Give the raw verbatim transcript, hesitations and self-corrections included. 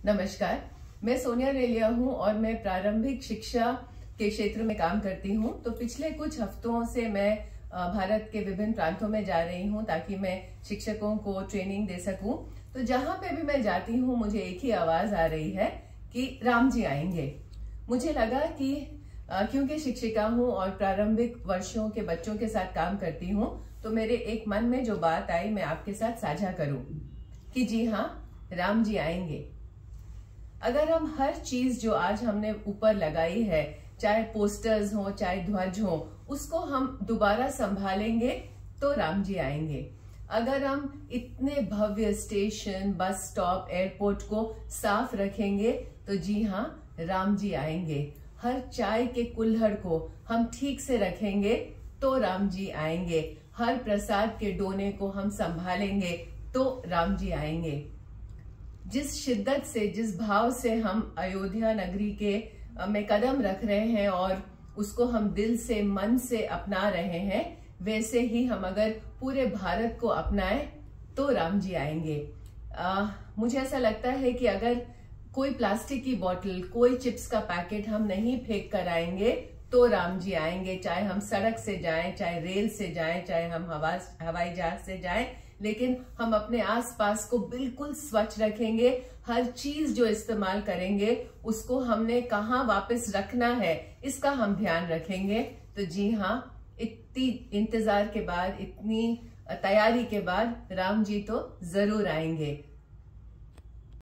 नमस्कार, मैं सोनिया रेलिया हूं और मैं प्रारंभिक शिक्षा के क्षेत्र में काम करती हूं। तो पिछले कुछ हफ्तों से मैं भारत के विभिन्न प्रांतों में जा रही हूं ताकि मैं शिक्षकों को ट्रेनिंग दे सकूं। तो जहां पे भी मैं जाती हूं मुझे एक ही आवाज आ रही है कि राम जी आएंगे। मुझे लगा कि क्योंकि शिक्षिका हूं और प्रारंभिक वर्षों के बच्चों के साथ काम करती हूं, तो मेरे एक मन में जो बात आई मैं आपके साथ साझा करूं कि जी हाँ, राम जी आएंगे। अगर हम हर चीज जो आज हमने ऊपर लगाई है, चाहे पोस्टर्स हो चाहे ध्वज हो, उसको हम दोबारा संभालेंगे तो राम जी आएंगे। अगर हम इतने भव्य स्टेशन, बस स्टॉप, एयरपोर्ट को साफ रखेंगे तो जी हाँ, राम जी आएंगे। हर चाय के कुल्हड़ को हम ठीक से रखेंगे तो राम जी आएंगे। हर प्रसाद के डोने को हम संभालेंगे तो राम जी आएंगे। जिस शिद्दत से, जिस भाव से हम अयोध्या नगरी के में कदम रख रहे हैं और उसको हम दिल से, मन से अपना रहे हैं, वैसे ही हम अगर पूरे भारत को अपनाएं तो राम जी आएंगे। आ, मुझे ऐसा लगता है कि अगर कोई प्लास्टिक की बोतल, कोई चिप्स का पैकेट हम नहीं फेंक कर आएंगे तो राम जी आएंगे। चाहे हम सड़क से जाएं, चाहे रेल से जाएं, चाहे हम हवा हवाई जहाज से जाएं, लेकिन हम अपने आसपास को बिल्कुल स्वच्छ रखेंगे। हर चीज जो इस्तेमाल करेंगे उसको हमने कहाँ वापस रखना है, इसका हम ध्यान रखेंगे। तो जी हाँ, इतनी इंतजार के बाद, इतनी तैयारी के बाद राम जी तो जरूर आएंगे।